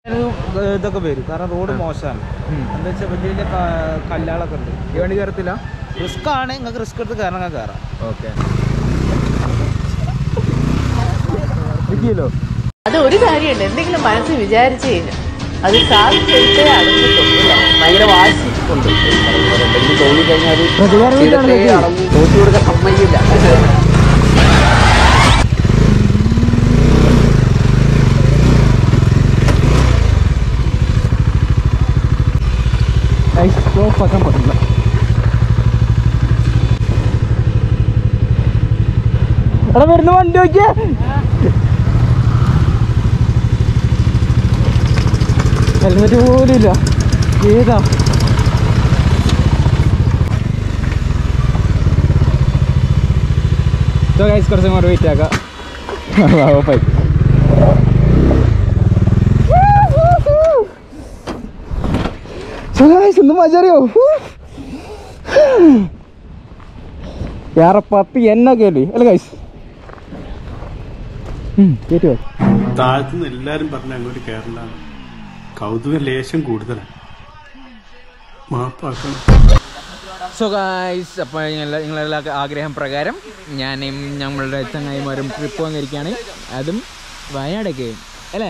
ഇതൊക്കെ വരും കാരണം റോഡ് മോശമാണ്. എന്താ വെച്ചാൽ വലിയ വലിയ കല്ലുകളൊക്കെ ഉണ്ട്. ഈ വണ്ടി കയറത്തില്ല, റിസ്ക് ആണ്. നിങ്ങൾക്ക് റിസ്ക് എടുത്ത് കയറണം, കയറാം. ഓക്കെ. അത് ഒരു കാര്യമുണ്ട്, എന്തെങ്കിലും മനസ്സിൽ വിചാരിച്ചു കഴിഞ്ഞാൽ അത് സാധിച്ചെടുത്തേ അടുത്തിട്ടുള്ളൂ. ഭയങ്കര വാശിക്കൊണ്ട് തോന്നിക്കഴിഞ്ഞാൽ തോറ്റു കൊടുക്കാൻ സമ്മതിക്കില്ല. ആക്കാൻ പറ്റില്ല. എടാ വരുന്ന വണ്ടി നോക്കിയാ, ഹെൽമെറ്റ് പോലും ഇല്ല. ഏതാ കുറച്ചും കൂടെ വെയിറ്റ് ആക്കാം. ഒന്നും മജറിയോ യാറ പപ്പി എന്നാ കേളി അല്ല ഗൈസ്. കേട്ടോ താഴത്തുനിന്ന് എല്ലാരും പറഞ്ഞ അങ്ങോട്ട് കേരളമാണ്. കൗതുക ലേശം കൂടുതലാണ്, മാപ്പാക്കണം. സോ ഗൈസ്, അപ്പോൾ നിങ്ങളെല്ലാ ആഗ്രഹം പ്രകാരം ഞാനും ഞങ്ങളുടെ ചങ്ങായിമാരും ട്രിപ്പ് വന്നിരിക്കുകയാണ്. അതും വയനാടൊക്കെ അല്ലേ.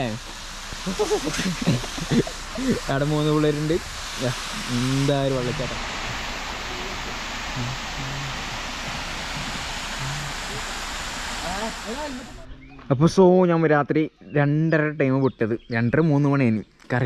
അവിടെ 3 പിള്ളേരുണ്ട്. എന്തായാലും വെള്ളച്ചാട്ടം. അപ്പോൾ ഞാൻ രാത്രി 2:30 ടൈം വിട്ടത്. 2:30-3 മണിയായിരുന്നു.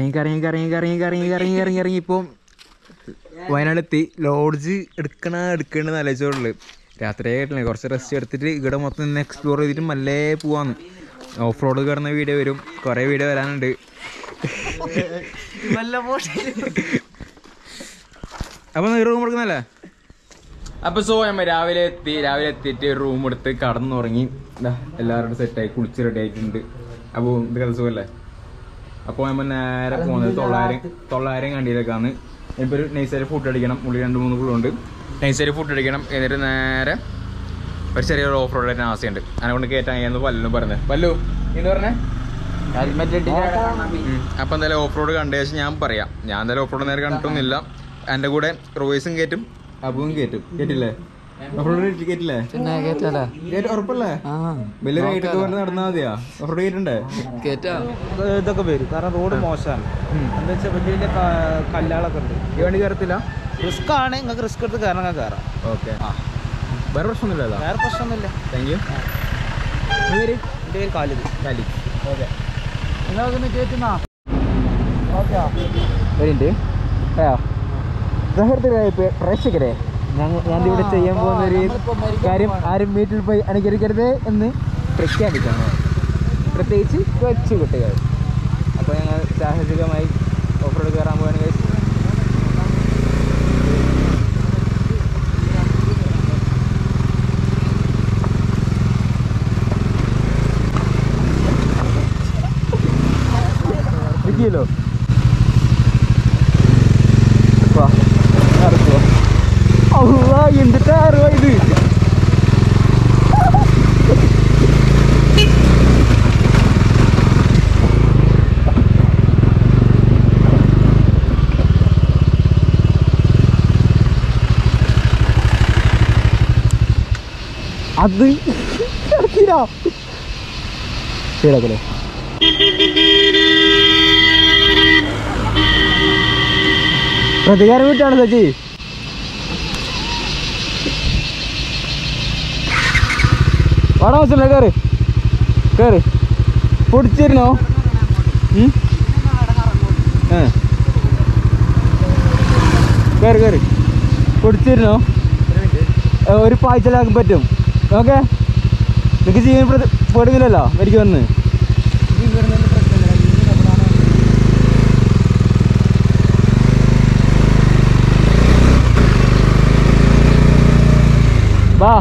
കറങ്ങി ഇപ്പോൾ വയനാടെത്തി. ലോഡ്ജ് എടുക്കണമെന്ന് ആലോചിച്ചോളൂ. രാത്രി ആയിട്ടില്ല, കുറച്ച് റെസ്റ്റ് എടുത്തിട്ട് ഇവിടെ മൊത്തം നിന്ന് എക്സ്പ്ലോർ ചെയ്തിട്ട് മല്ലേ പോവാന്ന്. ഓഫ് റോഡ് കയറുന്ന വീഡിയോ വരും, കുറേ വീഡിയോ വരാനുണ്ട്. അപ്പോൾ റൂം എടുക്കുന്നല്ലേ. അപ്പോൾ നമ്മൾ രാവിലെ എത്തിയിട്ട് റൂം എടുത്ത് കടന്നുറങ്ങി. എല്ലാവരും സെറ്റായി കുളിച്ച് റെഡി ആയിട്ടുണ്ട്. അപ്പോൾ ഇത് കഥ സുഖമല്ലേ. അപ്പോൾ നമ്മൾ നേരെ പോകുന്നത് 900 കണ്ടിയിലേക്കാണ്. ഇപ്പോൾ ഒരു നൈസായിട്ട് ഫുഡ് അടിക്കണം. ഉള്ളി 2-3 കിലോണ്ട്. നൈസായിട്ട് ഫുഡ് അടിക്കണം. എന്നിട്ട് നേരെ ഒരു ചെറിയൊരു ഓഫ് റോഡ് ആയിട്ട് ആശയുണ്ട്. അതിനെ കൊണ്ട് കയറ്റാൻ കഴിയാന്ന് പല്ലു പറഞ്ഞത്. പല്ലു എന്ന് പറഞ്ഞേ. അപ്പം എന്തായാലും ഓഫ് റോഡ് കണ്ട ശേഷം ഞാൻ പറയാം. ഞാൻ എന്തായാലും ഓഫ് റോഡ് നേരെ കണ്ടിട്ടൊന്നുമില്ല. എൻ്റെ കൂടെ റോയ്സും കയറ്റും, അബുവും കയറ്റും. കേട്ടില്ലേ? ഓഫ് റോഡ് കേട്ടില്ലേ? ഉറപ്പല്ലേ? വലിയ റൈഡൊക്കെ പറഞ്ഞ് നടന്നാൽ മതിയാ. ഓഫ് റോഡ് കയറ്റണ്ടേ? ഇതൊക്കെ വരും കാരണം റോഡ് മോശമാണ്. എന്താ വെച്ചാൽ വലിയ വലിയ കല്ലുകളൊക്കെ ഉണ്ട്. ഈ വണ്ടി കയറത്തില്ല, റിസ്ക് ആണ്. നിങ്ങൾക്ക് റിസ്ക് എടുത്ത് കയറണം, കയറാം. ഓക്കെ. വേറെ പ്രശ്നമൊന്നുമില്ല. വേറെ പ്രശ്നമൊന്നുമില്ല. Thank you. എൻ്റെ പേര് കാലിദ്. ഓക്കെ, നിങ്ങളൊന്ന് കയറ്റുന്നാ. ഓക്കെ, പ്രേക്ഷകരെ, ഞാനിവിടെ ചെയ്യാൻ പോകുന്നൊരു കാര്യം ആരും വീട്ടിൽ പോയി അനുകരിക്കരുത് എന്ന് പ്രഖ്യാപിക്കണം, പ്രത്യേകിച്ച് കൊച്ചു കുട്ടികൾ. അപ്പോൾ ഞങ്ങൾ സാഹസികമായി ഓഫ് റോഡ് കയറാൻ പോകാൻ കഴിച്ചു. കിലോ എന്തിട്ടാ അറിവാ ഇത്. അത് ശരിയാക്കല്ലേ. പ്രതികാരം വിട്ടാണ് സജി. വാടാ മച്ചല്ലേ, കയറി പൊടിച്ചിരുന്നോ? കയറി പൊടിച്ചിരുന്നോ? ഒരു പാഴ്ചലാക്കാൻ പറ്റും. ഓക്കെ, നിങ്ങൾക്ക് ജീവൻ പെടുന്നില്ലല്ലോ എനിക്ക് വന്ന്. വാ,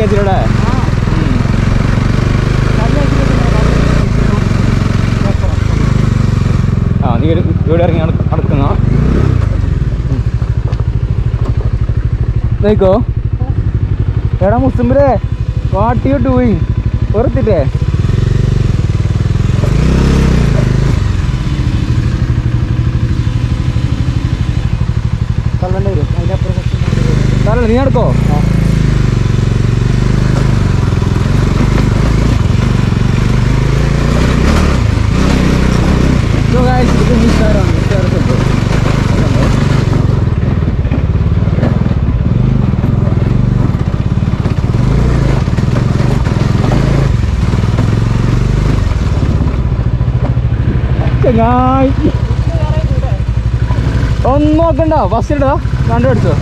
വെച്ചിലൂടെ ആ നീ ഇവിടെ ഇറങ്ങി നടക്കുന്ന നോക്കോ എടാ മുസ്ലിംബിലെ വാട്ട് യു ഡൂയിങ് വെറുത്തിട്ടേ നീ നടക്കോ ഒന്നും നോക്കണ്ട ഫസ്റ്റ് ഇടാ കണ്ടുപിടിച്ചോ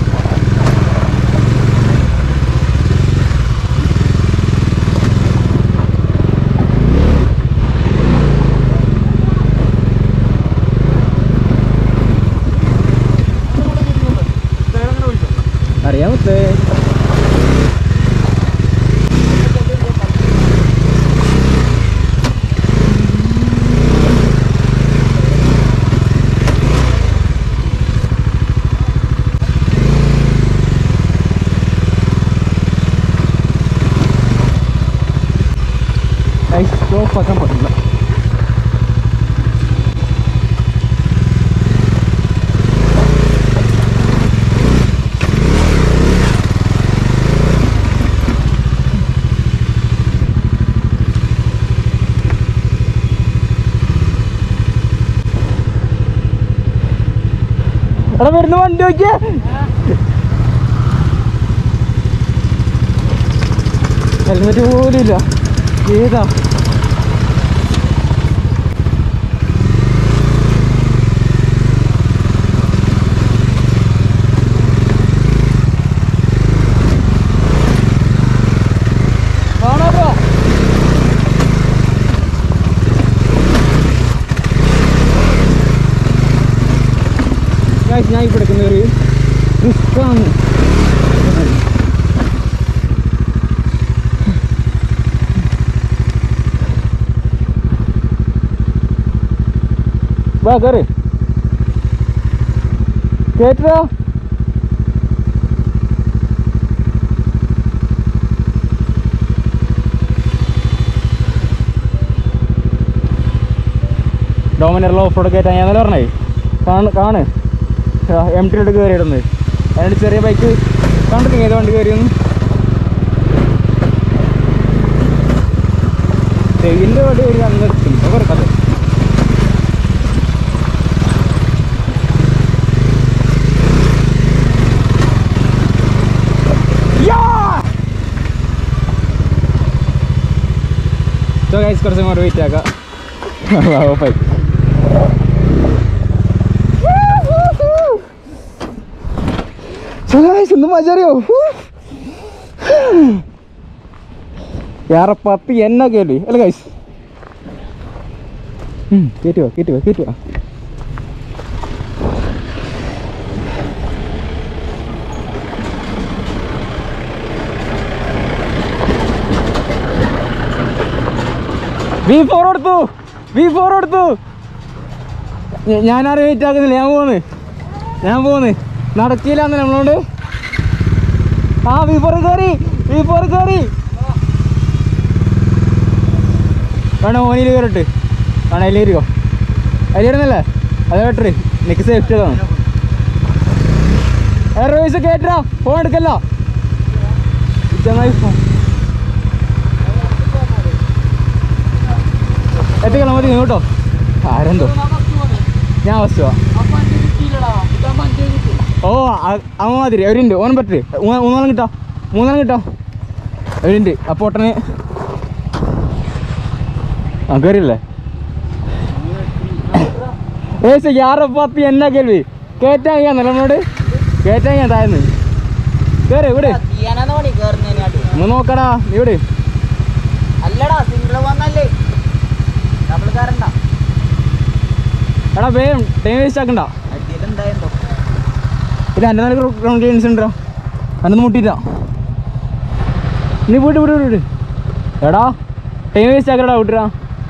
അറിയാമത്തേ സ്റ്റോപ്പാക്കാൻ പറ്റില്ല എടാ വരുന്ന വണ്ടി നോക്കിയേ ഹെൽമെറ്റ് പോലും ഇല്ല ഏതാ ഞാൻ ഇപ്പോൾ എടുക്കുന്ന ഒരു റിസ്ക്കാണ് വാ കയറി കേട്ടോ ഡോമിനറിൽ ഓഫ് റോഡ് കയറ്റാൻ ഞാൻ പറഞ്ഞേ കാണ് MT കയറി ഇടുന്നത് അതിനോട് ചെറിയ ബൈക്ക് കണ്ടിട്ടില്ല ഏത് വണ്ടി കയറിയൊന്നും തെങ്ങിൻ്റെ വണ്ടി കയറി അന്ന് കുറക്കത് കുറച്ചും കൂടെ വെയിറ്റ് ആക്കാം ഓഫായി ഒന്നും മജറിയോ യാറ പത്ത് എന്നാ കേട്ടി അല്ല ഗൈസ് കേറ്റുവാ V4 എടുത്തു ഞാനാരും വെയിറ്റ് ആക്കുന്നില്ല ഞാൻ പോന്ന് നടക്കില്ല നമ്മളോട് ആ V4 കയറി വേണോ ഓനിൽ കയറിട്ട് വേണം അതിൽ കയറിക്കോ അതിൽ കയറുന്നല്ലേ അത് കേട്ടേ എനിക്ക് സേഫ്റ്റി അതാണ് എയർവേസ് കേട്ടാ ഫോൺ എടുക്കല്ലോ എത്തിക്കണം മതി കേട്ടോ ആരെന്തോ ഞാൻ വസ്തുവാ ഓ അവൻ മാതിരി അവരുണ്ട് ഓനം പറ്റേ മൂന്നാലും കിട്ടോ അവരുണ്ട് അപ്പോൾ ഒട്ടനെ ആ കയറിയില്ലേ ഏസ് യാറപ്പാത്തി എന്നാ കേൾവി കേറ്റാൻ ഞാൻ നമ്മളോട് കേറ്റാൻ ഞാൻ താഴ്ന്ന് കേറ് ഇവിടെ നോക്കടാ ഇവിടെ എടാ വേഗം ടൈം വേസ്റ്റ് ആക്കണ്ട ഇല്ല എൻ്റെ നാല് ഗ്രൗണ്ട് ക്ലീൻസ് ഉണ്ടോ അന്നൊന്നും മുട്ടിയില്ല നീ വിട് വിട് വിട് എടാ ടൈം വേസ്റ്റ് ആക്കടാ വിട്ടരാ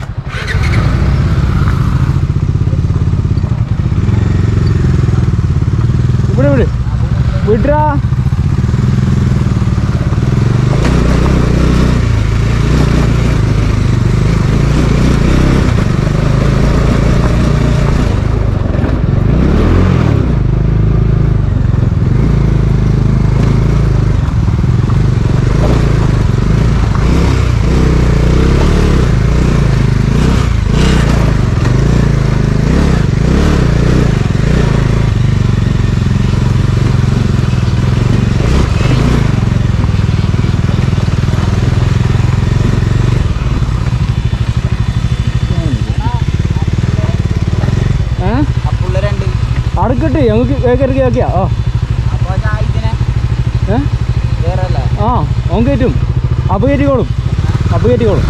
വിട് വിട് വിട്രാ അടുക്കട്ടെ ഞങ്ങൾക്ക് കയറി ആക്കിയാ ആ ഓൻ കയറ്റും അപ്പം കയറ്റിക്കോളും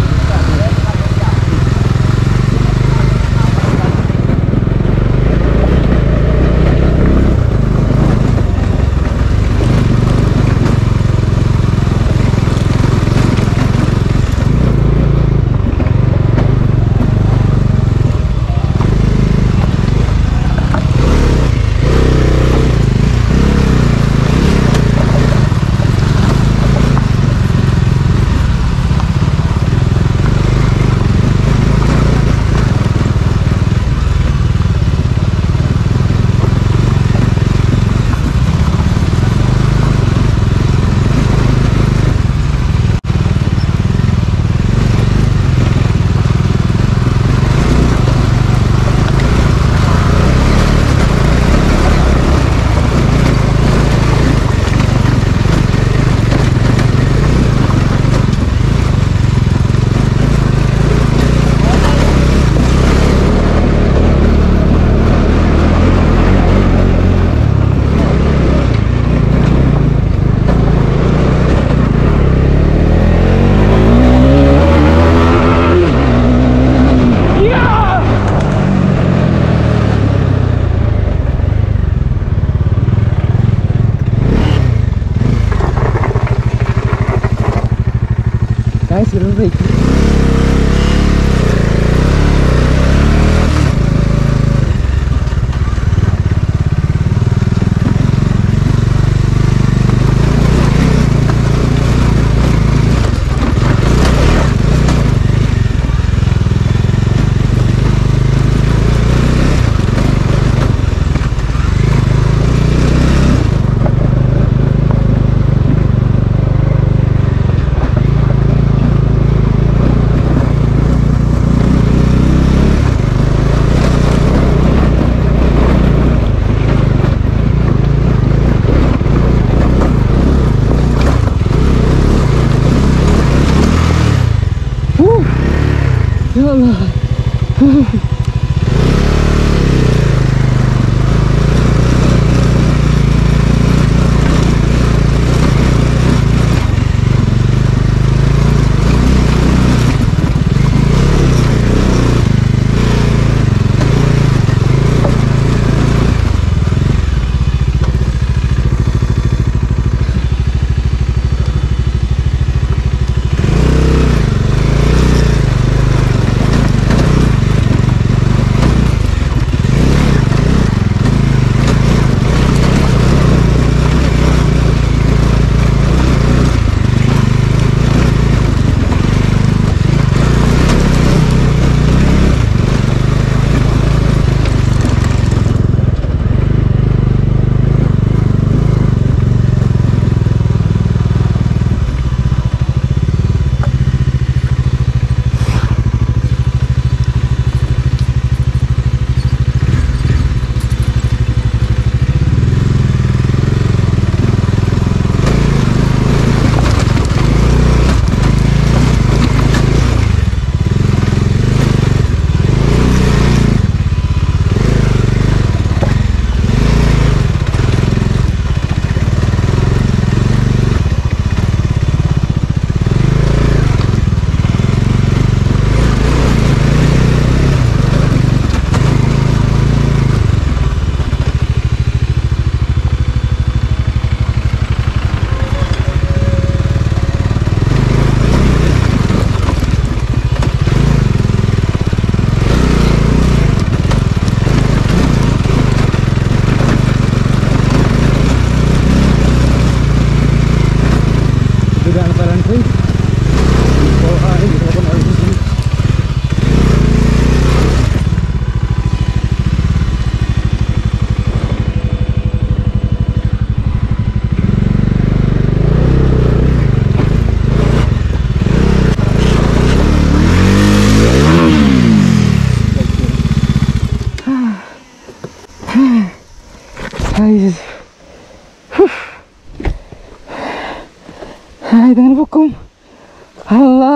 ഇതെങ്ങനെ പൊക്കും? അല്ലാ,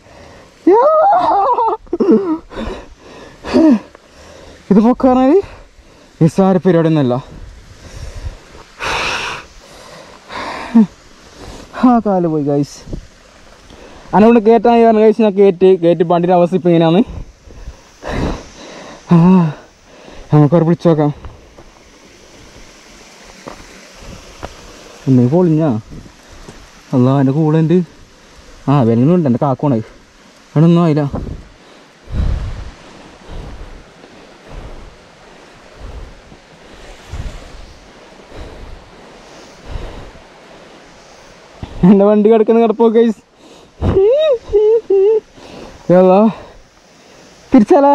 ഇത് പൊക്കാനായി നിസ്സാര പരിപാടി ഒന്നല്ല. ആ കാല് പോയി ഗൈസ്. അതുകൊണ്ട് കയറ്റാൻ പറഞ്ഞു ഗൈസ്. ഞാൻ കയറ്റി വണ്ടിയുടെ അവസ്ഥ ഇപ്പം ഇങ്ങനെയാണ്. നമുക്കവരെ വിളിച്ചു നോക്കാം. എന്നെ പൊളിഞ്ഞാ അല്ല, എൻ്റെ കൂടെ ഉണ്ട്. വരുന്നുണ്ട് എൻ്റെ കാക്കോണേ. അതൊന്നും ആയില്ല. എൻ്റെ വണ്ടി കിടക്കുന്ന കിടപ്പോ ഗൈസ്. തിരിച്ചാലേ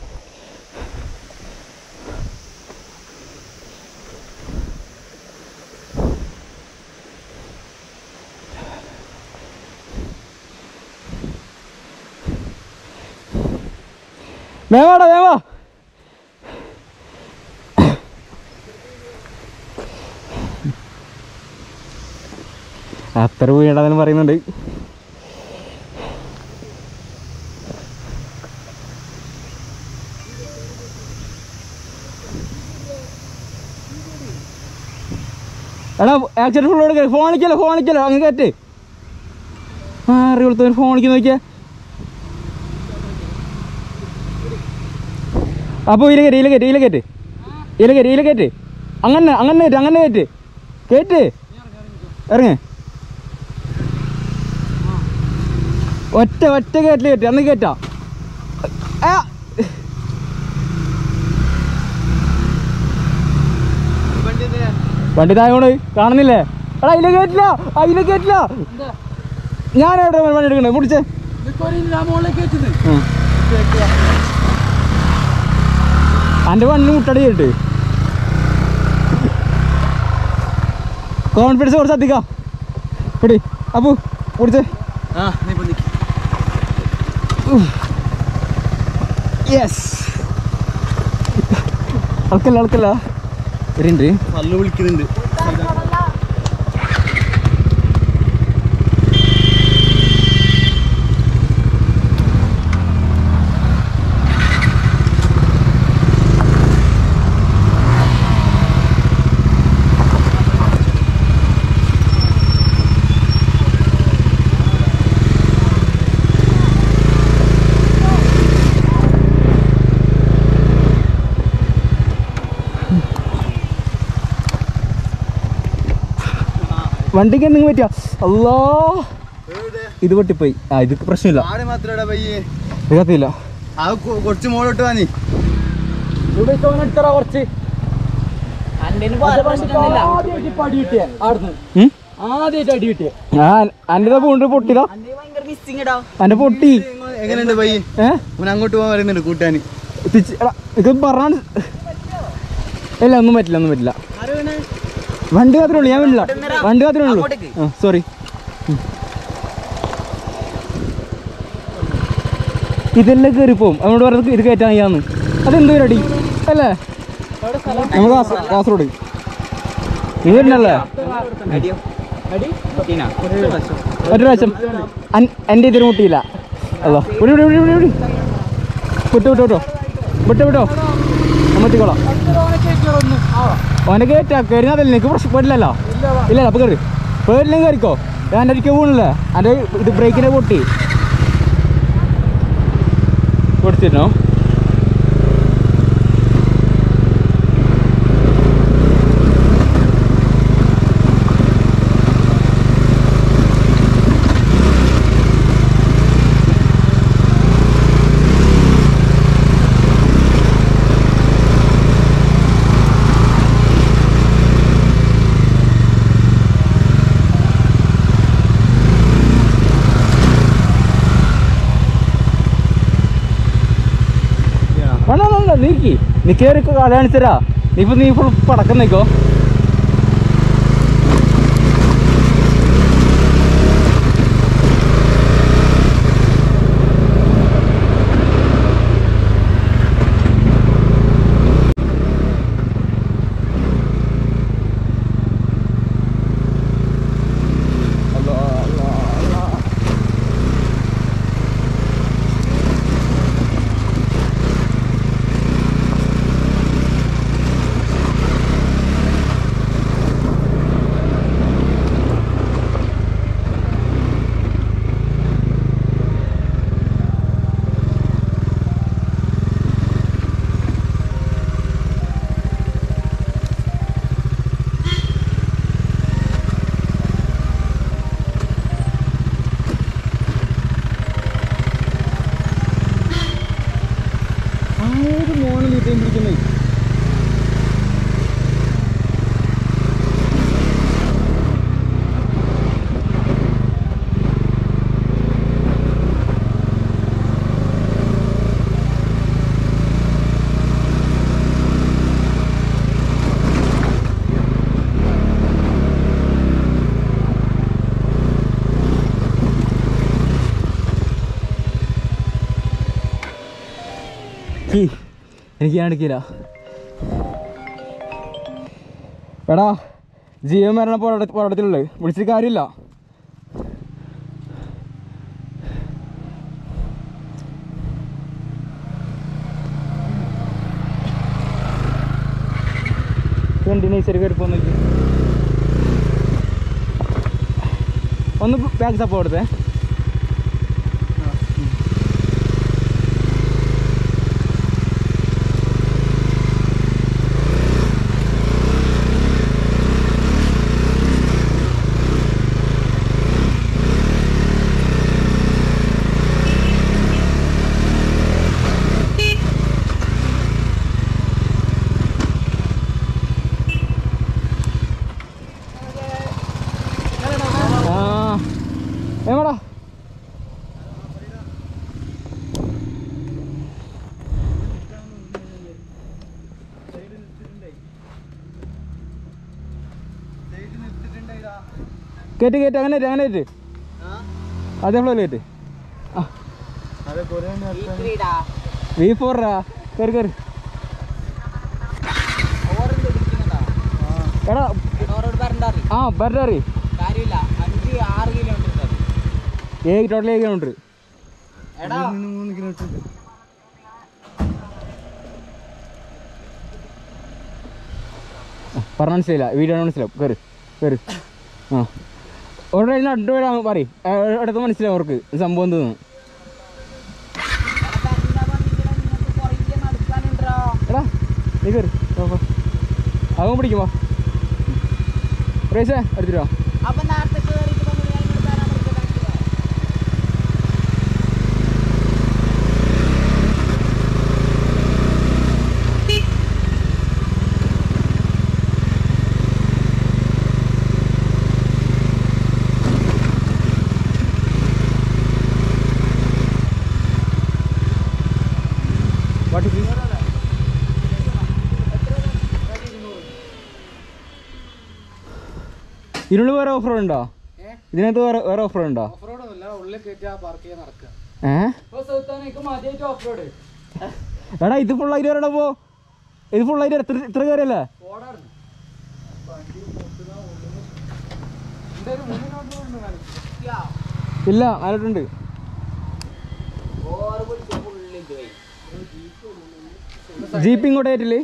വേവാടാ വേവാ. അത്ര വീടാന്ന് പറയുന്നുണ്ട്. എടാ ആക്സിഡന്റ് ഫുൾ എടുക്ക. ഫോണിക്കല്ലോ അങ്ങ് കയറ്റ്. മാറി കൊടുത്ത ഫോണിക്ക് നോക്കിയാ. അപ്പോൾ ഇല കയറ്റ്. അങ്ങനെ കയറ്റ് ഇറങ്ങ. ഒറ്റ കയറ്റിൽ കയറ്റി. അന്ന് കയറ്റാ. വണ്ടി തായോണ്ട് കാണുന്നില്ലേ? എടാ അതിലെ കയറ്റില്ല. ഞാനെവിടെ വണ്ടി എടുക്കണേ? പിടിച്ചേ. എൻ്റെ വണ്ടി മുട്ടടി കേട്ട്. കോൺഫിഡൻസ് കുറച്ച് അധികം പിടി. അപ്പു പിടിച്ചേ. യെസ്. അളക്കല്ല വരുന്നുണ്ട്. നല്ല വിളിക്കുന്നുണ്ട്. വണ്ടിക്ക് എന്തെങ്കിലും പറ്റിയ അല്ലോ ഇത് പൊട്ടിപ്പോയി. ഇത് പ്രശ്നമില്ല. കത്തിയില്ല. കുറച്ച് മോളോട്ട് വാങ്ങി കുറച്ച് അന്റെ പൂണ്ട് പൊട്ടിയതാ. അന്റെ പൊട്ടി എങ്ങനെയുണ്ട് പയ്യെ? അങ്ങോട്ട് പോകാൻ പറയുന്നുണ്ട് കൂട്ടാന്. ഇത് പറഞ്ഞ ഇല്ല, ഒന്നും പറ്റില്ല. വണ്ടി മാത്രമേ ഉള്ളൂ, ഞാൻ വിടില്ല. വണ്ടി മാത്രമേ ഉള്ളൂ. സോറി. ഇതെല്ലാം കയറിപ്പോവും. അവനോട് പറഞ്ഞത് ഇത് കയറ്റാൻ ചെയ്യാന്ന്. അതെന്ത് പരിപാടി അല്ലേ? നമ്മൾ കാസർഗോഡ് ഇത് തന്നെയല്ലേ? ഒരു പ്രാവശ്യം എൻ്റെ ഇതിന് മുട്ടിയില്ല. അല്ലോ വിട്ടോ നമ്മത്തിക്കോളാം. ഓനെ കയറ്റാ. കയറിയാതല്ലേ എനിക്ക് പേടില്ലല്ലോ. ഇല്ല അപ്പൊ കയറി. പേടില്ലെങ്കിൽ കയറിക്കോ. ഞാൻ എൻ്റെ ഒരിക്കൽ വീണില്ലേ? എൻ്റെ ഇത് ബ്രേക്കിനെ പൊട്ടി കൊടുത്തിരുന്നോ? നീ കയറിക്കോ. കാണിച്ചരാ. നീ ഫുൾ പടക്കം നിൽക്കോ. എനിക്ക് ഞാൻ എടുക്കില്ല. എടാ ജീവൻ മരണ പോരാട്ടത്തിലുള്ളത് വിളിച്ചിട്ട് കാര്യമില്ല. നഴ്സറി കയറി പോകുന്ന ഒന്ന് ബാക്ക് സപ്പോർട്ട് കൊടുത്തേ. ഏമാടാ കേട്ട് അങ്ങനെ കേട്ട് അതേപോലെ കേട്ട്. V4 കയറി കയറി. എടാ ആ ബർഡറി ടോട്ടൽ 7 കിലോമീറ്റർ. പറഞ്ഞ മനസ്സിലായില്ല, വീഡിയോ മനസ്സിലാവും. കയറി കയറി. ആ ഓർഡർ കഴിഞ്ഞാൽ അഡ്വൈസ് പറയും, അടുത്ത് മനസ്സിലാവും അവർക്ക് സംഭവം തോന്നുന്നു. എടാ നീ കയറി അവൻ പിടിക്കുമ്പോ റേസേ എടുത്തിട്ടോ. ഇതിനുള്ളിൽ വേറെ ഓഫർ ഉണ്ടോ? ഇതിനകത്ത് വേറെ ഓഫർ ഉണ്ടോ? എടാ ഇത് ഫുള്ളായിട്ട് വരടാ. പോ ഇത് ഫുള്ളായിട്ട് ഇത്ര കയറിയല്ലേ? ഇല്ല അതിലോട്ടുണ്ട്. ജീപ്പ് ഇങ്ങോട്ട് കയറ്റില്ലേ?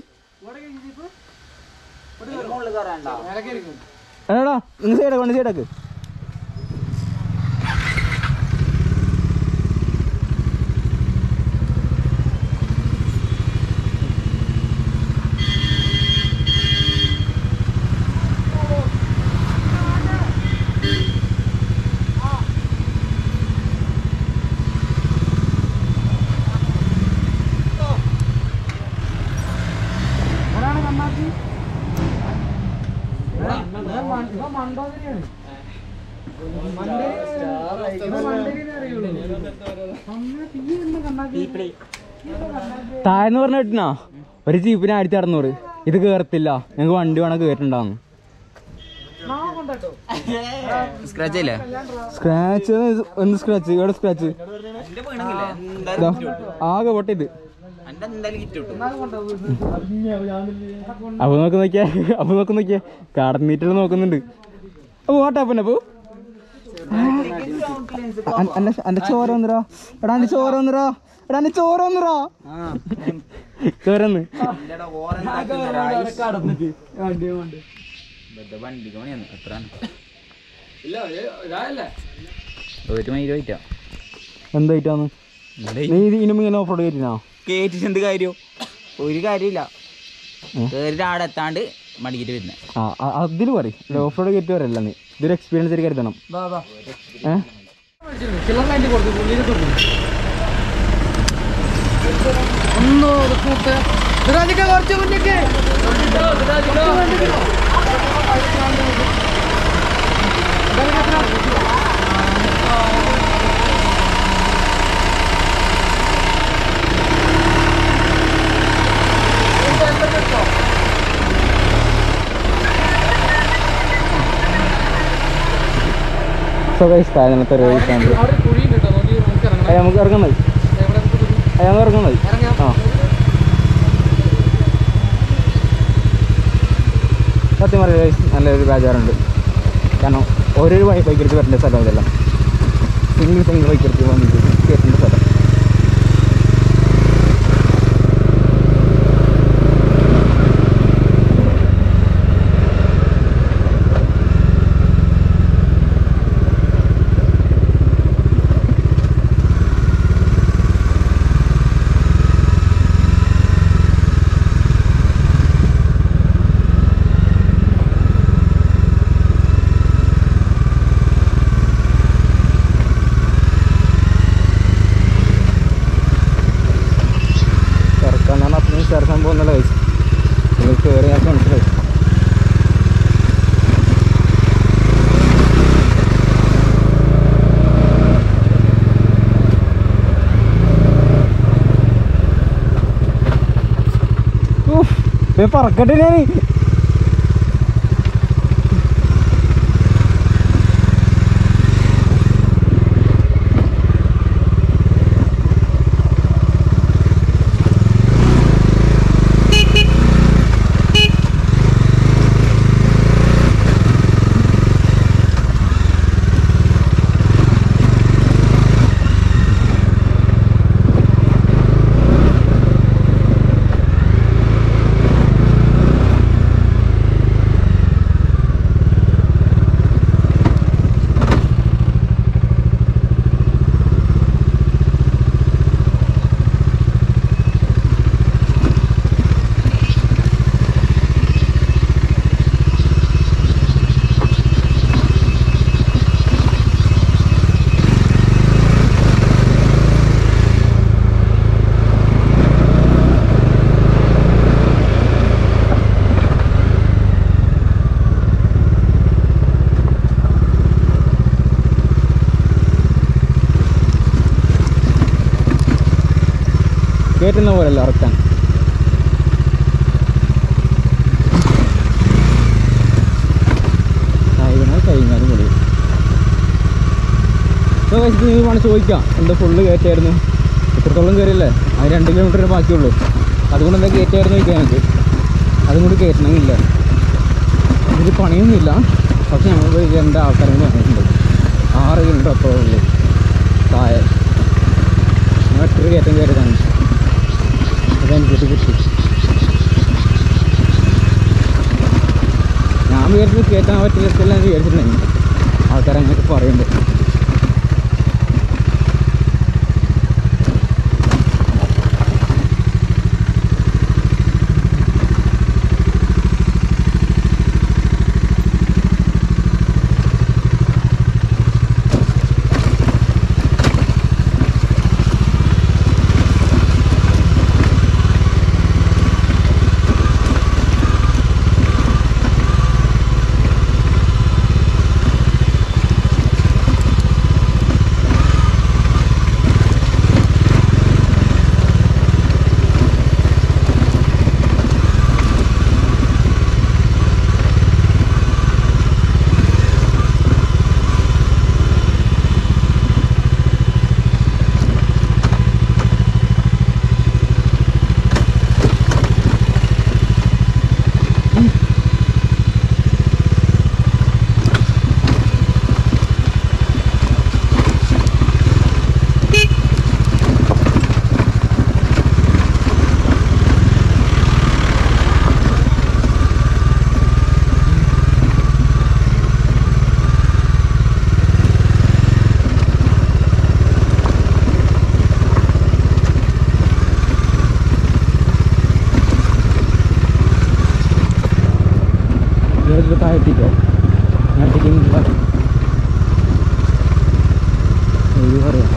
എടാ ഇന്ന് സൈഡാക്ക്. താഴെന്ന് പറഞ്ഞ കിട്ടണോ ഒരു ജീപ്പിന് 1600. ഇത് കേറത്തില്ല, ഞങ്ങൾക്ക് വണ്ടി വേണം കേട്ടിട്ടുണ്ടാവുന്നു. സ്ക്രാച്ച് എന്ത് സ്ക്രാച്ച്? എവിടെ സ്ക്രാച്ച്? ആകെ പൊട്ടിത്. അപ്പൊ നോക്കിയേ കടന്നിട്ട് നോക്കുന്നുണ്ട്. അപ്പൊ വാട്ടാപ്പന്നെ അപ്പൊ എന്റെ ചോര വന്നിരാ. എടാ എന്റെ ചോര വന്നിരാ. ചോരന്ന് എന്തായിട്ടാന്ന് നീ ഇനിയും ഇങ്ങനെ ഓഫ് റോഡ് കയറ്റിനാ? കേറ്റിട്ട് എന്ത് കാര്യം? ഒരു കാര്യമില്ല. ആടെ എത്താണ്ട് മടിക്കിട്ട് വരുന്നേ. അതില് പറയും ഓഫ് റോഡ് കയറ്റി വരല്ല. നീ ഇതൊരു എക്സ്പീരിയൻസ് ആയിട്ട് കരുതണം. കുറച്ച് മുന്നേക്ക് നമുക്ക് ഇറങ്ങുന്നത്. ആ സത്യം പറയുക നല്ലൊരു ബേജാറുണ്ട്. കാരണം ഓരോ ബൈക്കെടുത്ത് വരേണ്ട സ്ഥലം ഇതല്ല, സിംഗിൾ ബൈക്കെടുത്ത് വന്നിട്ട് കയറ്റേണ്ട സ്ഥലം. സംഭവം എന്നുള്ള കഴിച്ചു നിങ്ങൾ കയറി ഞാൻ മനസ്സിലായി. പറക്കട്ടെ ഞാൻ കയറ്റുന്ന പോലെയല്ല ഇറക്കാൻ. ഇതിനാൽ കഴിഞ്ഞാലും കൂടി നീ വേണം ചോദിക്കാം, എന്താ ഫുള്ള് കയറ്റായിരുന്നു, ഇത്രത്തോളം കയറിയല്ലേ, അത് 2 കിലോമീറ്ററിന് ബാക്കിയുള്ളൂ, അതുകൊണ്ട് എന്താ കയറ്റായിരുന്നു ചോദിക്കാൻ എനിക്ക്. അതും കൂടി കയറ്റണമെന്നില്ല, ഇതിൽ പണിയൊന്നുമില്ല. പക്ഷെ ഞങ്ങൾ പോയി 2 ആൾക്കാരും പറഞ്ഞിട്ടുണ്ട് 6 കിലോമീറ്റർ അപ്പുറമേ ഉള്ളൂ താഴെ. ഞങ്ങൾ 8 കയറ്റം കയറിയതാണ്, അതനുസരിച്ച് കിട്ടി. ഞാൻ വിചാരിച്ചു കയറ്റാൻ പറ്റില്ല എന്ന് വിചാരിച്ചിട്ടുണ്ടായിരുന്നു, ആൾക്കാരങ്ങനെയൊക്കെ പറയുന്നുണ്ട്. താഴെത്തിക്കോ ഞാനെത്തിക്കും പറയാം.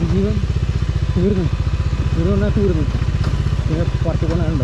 ജീവൻ തീർന്നു പറഞ്ഞാൽ തീർന്നു പിന്നെ പുറത്ത് പോകാനുണ്ടോ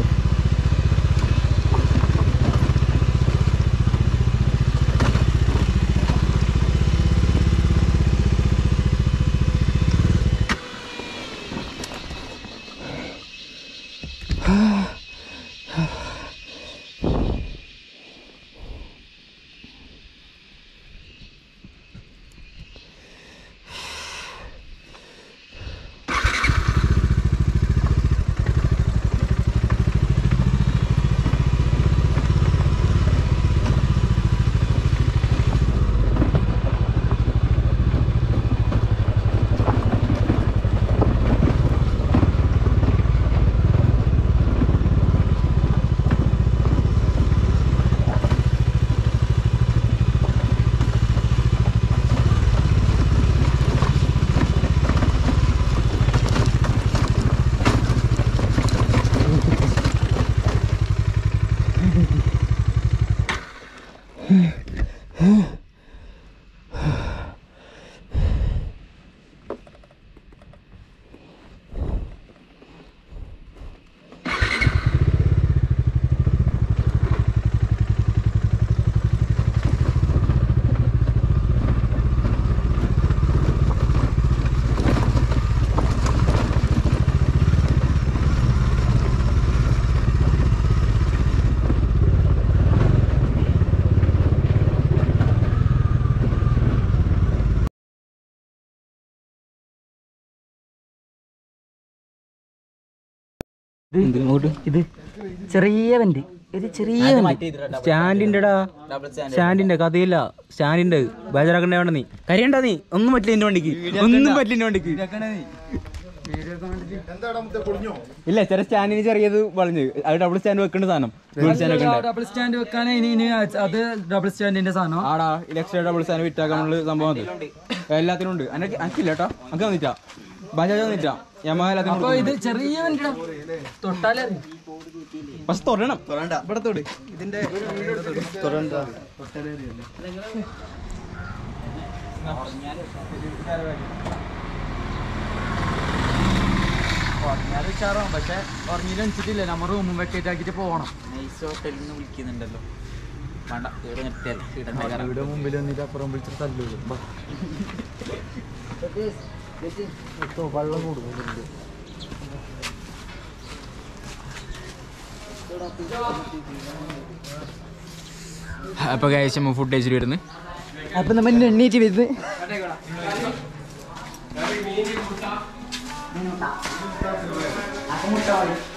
ഇത് ചെറിയ വണ്ടി ഇത് ചെറിയ സ്റ്റാൻഡിന്റെ കഥയില്ല സ്റ്റാൻഡിന്റെ ബേജാറാക്കണ്ട വേണ്ട നീ കരയണ്ട നീ ഒന്നും പറ്റില്ല എന്റെ വണ്ടിക്ക് ഒന്നും പറ്റില്ല എന്റെ വണ്ടിക്ക് ഇല്ല ചെറിയ സ്റ്റാൻഡിന് ചെറിയത് വളഞ്ഞ് അത് ഡബിൾ സ്റ്റാൻഡ് വെക്കേണ്ട സാധനം ഡബിൾ സ്റ്റാൻഡ് വെക്കാനേ ഇനി അത് ഡബിൾ സ്റ്റാൻഡിന്റെ സാധനം ആടാ എക്സ്ട്രാ ഡബിൾ സ്റ്റാൻഡ് വിറ്റാക്കാനുള്ള സംഭവം അത് എല്ലാത്തിനും ഉണ്ട് എനിക്കില്ല കേട്ടോ എനിക്ക് തന്നിട്ടാ ബജാജ് തന്നിട്ടാ അപ്പൊ ഇത് ചെറിയ വണ്ടിടാ തൊട്ടാലേ പക്ഷെ തൊടണം ഇവിടെ തൊട് ഇതിന്റെ ഉഷാറാവും പക്ഷെ ഉറങ്ങിയിട്ട് അനിച്ചിട്ടില്ല നമ്മൾ റൂമും വെക്കേറ്റ് ആക്കിട്ട് പോകണം വിളിക്കുന്നുണ്ടല്ലോ ഇവിടെ മുമ്പിൽ വന്നിട്ട് അപ്പുറം വിളിച്ചിട്ട് തല്ലൂല്ലോ വെള്ളം കൊടുക്കുന്നുണ്ട് അപ്പൊ കഴിച്ച ഫുഡ് കഴിച്ചിട്ട് വരുന്നു അപ്പൊ നമ്മൾ എണ്ണീറ്റ് വരുന്നത് മുട്ട